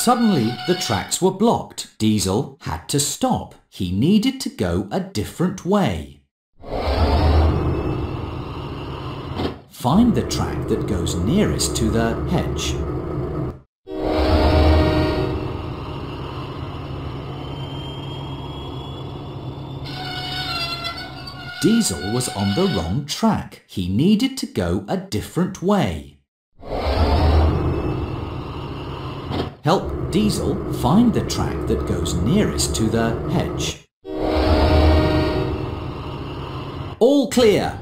Suddenly, the tracks were blocked. Diesel had to stop. He needed to go a different way. Find the track that goes nearest to the hedge. Diesel was on the wrong track. He needed to go a different way. Help Diesel find the track that goes nearest to the hedge. All clear!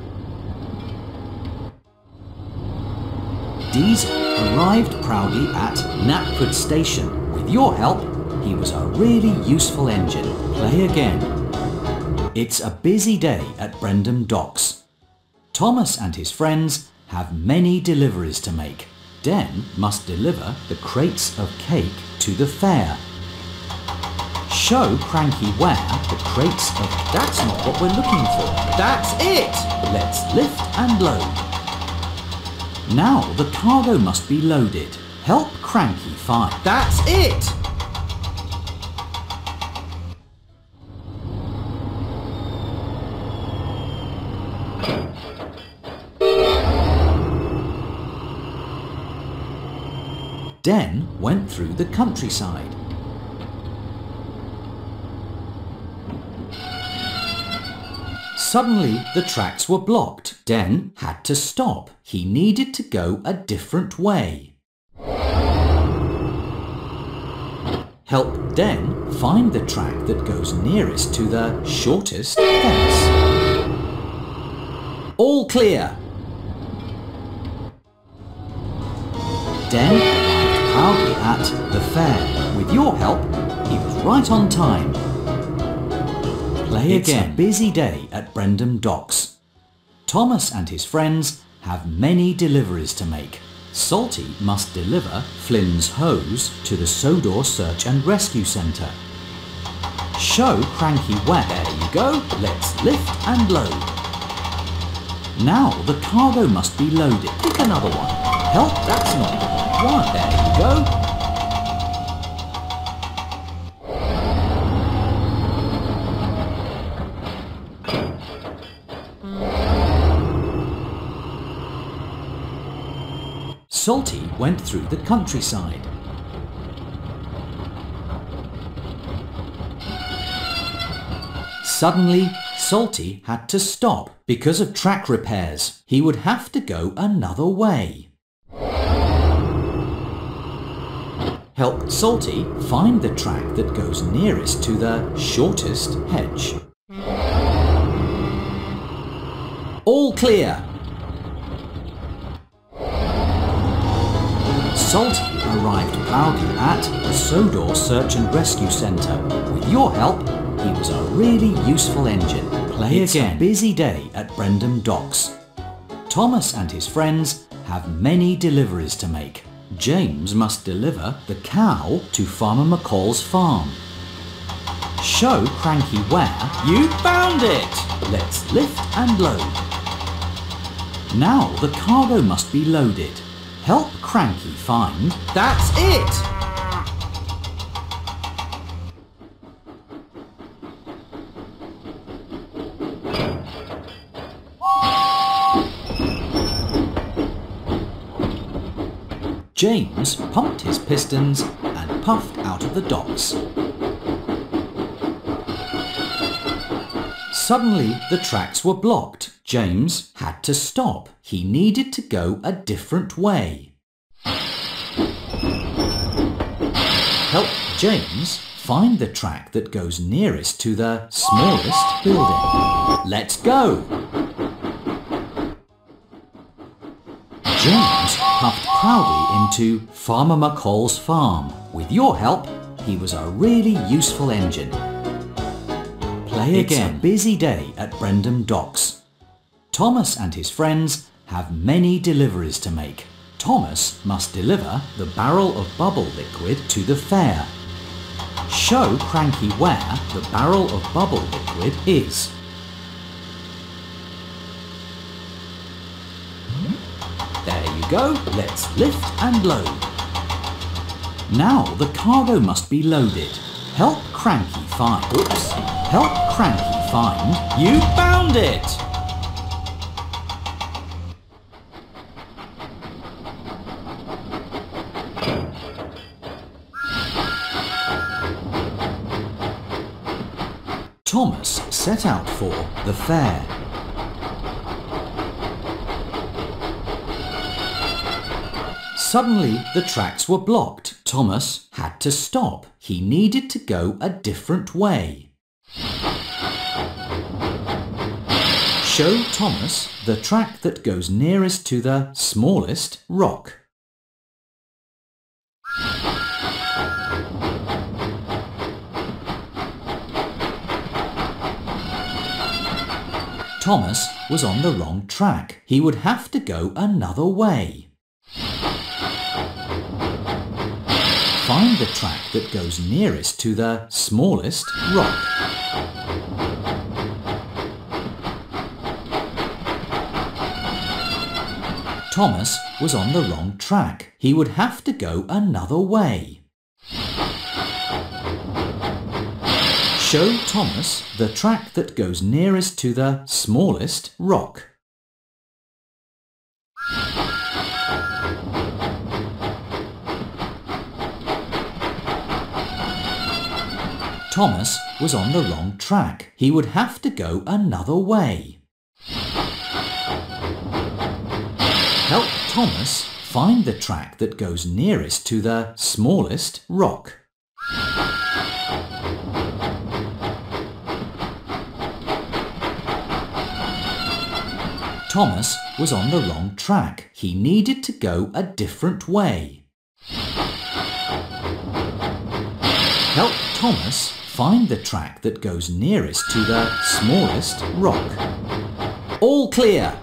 Diesel arrived proudly at Knapford Station. With your help, he was a really useful engine. Play again. It's a busy day at Brendam Docks. Thomas and his friends have many deliveries to make. Den must deliver the crates of cake to the fair. Show Cranky where the crates of... That's not what we're looking for. That's it! Let's lift and load. Now the cargo must be loaded. Help Cranky find... That's it! Den went through the countryside. Suddenly, the tracks were blocked. Den had to stop. He needed to go a different way. Help Den find the track that goes nearest to the shortest fence. All clear! Den proudly at the fair. With your help, he was right on time. Play again. It's a busy day at Brendam Docks. Thomas and his friends have many deliveries to make. Salty must deliver Flynn's hose to the Sodor Search and Rescue Centre. Show Cranky where. There you go. Let's lift and load. Now the cargo must be loaded. Pick another one. Help, that's not the right one. There you go. Salty went through the countryside. Suddenly, Salty had to stop because of track repairs. He would have to go another way. Help Salty find the track that goes nearest to the shortest hedge. All clear! Salty arrived proudly at the Sodor Search and Rescue Centre. With your help, he was a really useful engine. Play again. It's a busy day at Brendam Docks. Thomas and his friends have many deliveries to make. James must deliver the cow to Farmer McCall's farm. Show Cranky where. You found it! Let's lift and load. Now the cargo must be loaded. Help Cranky find... That's it! James pumped his pistons and puffed out of the docks. Suddenly, the tracks were blocked. James had to stop. He needed to go a different way. Help James find the track that goes nearest to the smallest building. Let's go! James puffed proudly into Farmer McCall's farm. With your help, he was a really useful engine. Play again. It's a busy day at Brendam Docks. Thomas and his friends have many deliveries to make. Thomas must deliver the barrel of bubble liquid to the fair. Show Cranky where the barrel of bubble liquid is. There you go. Let's lift and load. Now the cargo must be loaded. Help Cranky find... Oops! Help Cranky find... You found it! Thomas set out for the fair. Suddenly, the tracks were blocked. Thomas had to stop. He needed to go a different way. Show Thomas the track that goes nearest to the smallest rock. Thomas was on the wrong track. He would have to go another way. Find the track that goes nearest to the smallest rock. Thomas was on the wrong track. He would have to go another way. Show Thomas the track that goes nearest to the smallest rock. Thomas was on the wrong track. He would have to go another way. Help Thomas find the track that goes nearest to the smallest rock. Thomas was on the wrong track. He needed to go a different way. Help Thomas find the track that goes nearest to the smallest rock. All clear!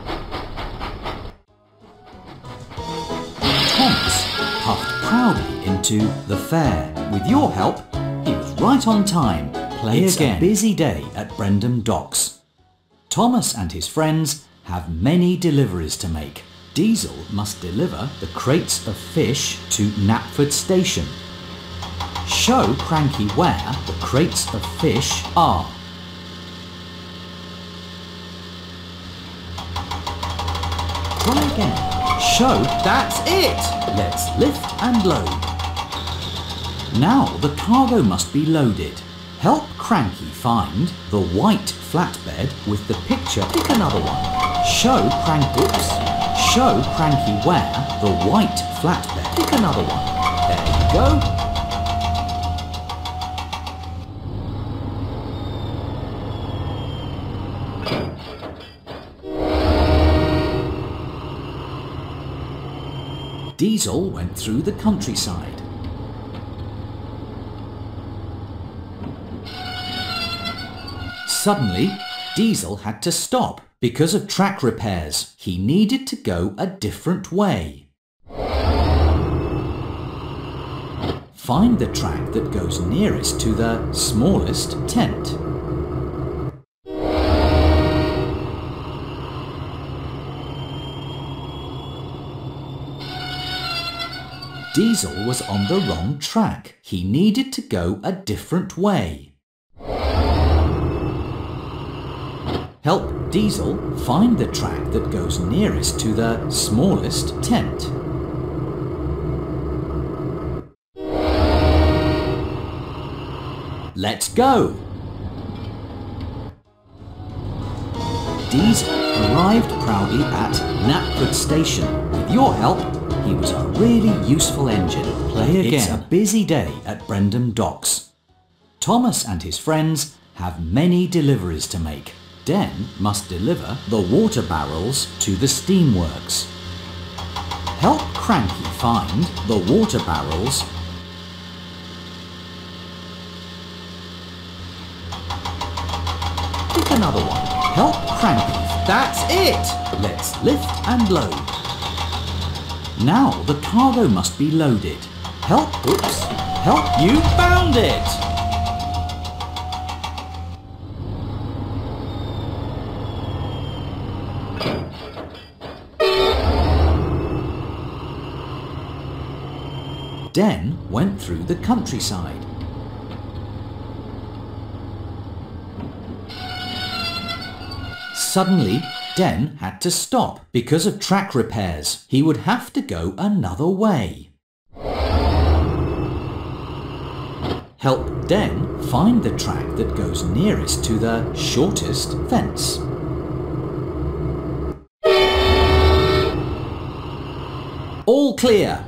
Thomas puffed proudly into the fair. With your help, he was right on time. Play again. It's a busy day at Brendam Docks. Thomas and his friends have many deliveries to make. Diesel must deliver the crates of fish to Knapford Station. Show Cranky where the crates of fish are. Try again. Show, that's it! Let's lift and load. Now the cargo must be loaded. Help Cranky find the white flatbed with the picture. Pick another one. Show Cranky where the white flatbed. Pick another one. There you go. Diesel went through the countryside. Suddenly, Diesel had to stop because of track repairs. He needed to go a different way. Find the track that goes nearest to the smallest tent. Diesel was on the wrong track. He needed to go a different way. Help Diesel find the track that goes nearest to the smallest tent. Let's go! Diesel arrived proudly at Knapford Station. With your help, he was a really useful engine. Play again. It's a busy day at Brendam Docks. Thomas and his friends have many deliveries to make. Den must deliver the water barrels to the steamworks. Help Cranky find the water barrels. Pick another one. Help Cranky. That's it! Let's lift and load. Now the cargo must be loaded. Help, oops, help, you found it! Den went through the countryside. Suddenly, Den had to stop because of track repairs. He would have to go another way. Help Den find the track that goes nearest to the shortest fence. All clear!